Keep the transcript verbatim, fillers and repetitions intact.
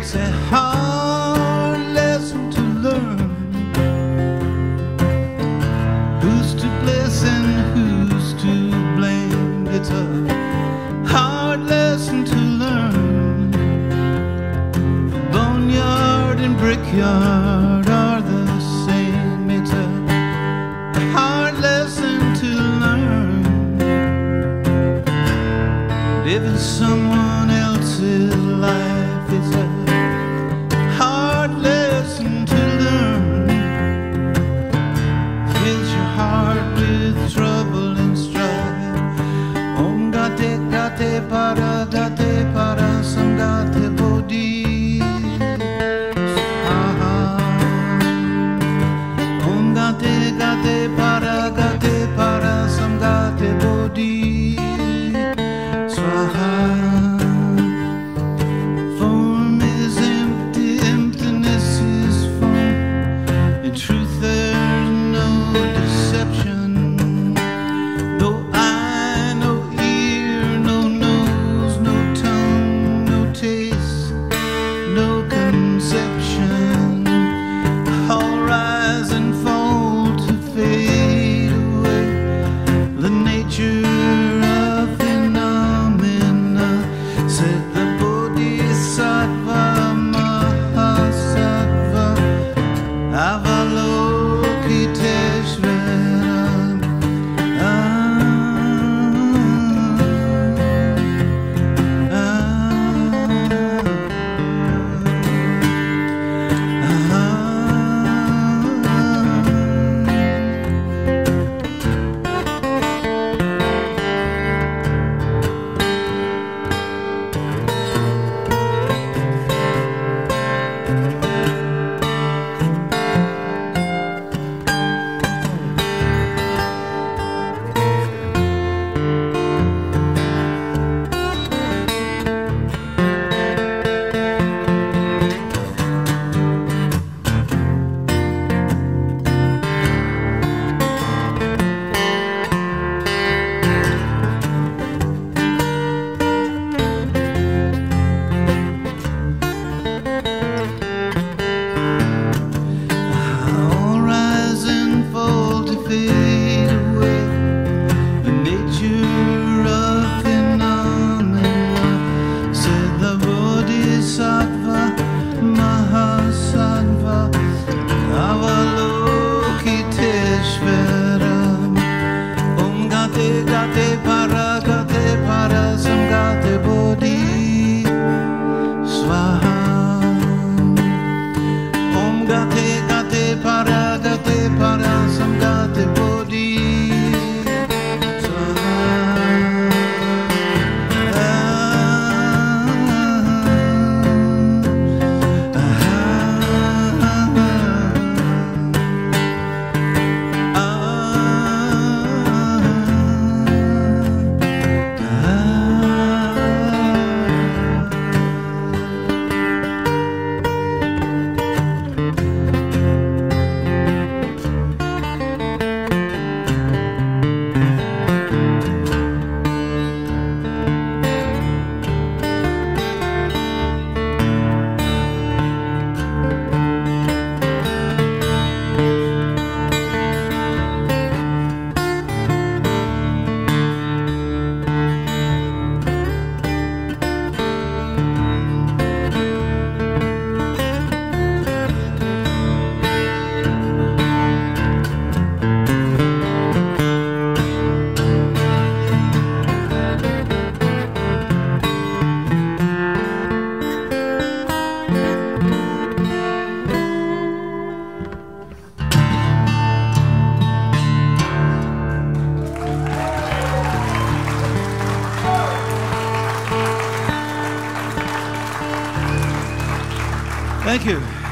It's a hard lesson to learn. Who's to bless and who's to blame? It's a hard lesson to learn. The boneyard and brickyard are the same. It's a hard lesson to learn. Living someone else's life is a hard lesson to learn. Fills your heart with trouble and strife. Om gate gate para gate para samgate bodhi. Om gate gate para gate para samgate bodhi. Form is empty, emptiness is form. In truth there's no deception. No eye, no ear, no nose, no tongue, no taste, no conception. All rise and fall to fade away. The nature said the Bodhisattva Mahasattva Avalokiteshvara. Ah, ah, Thank you.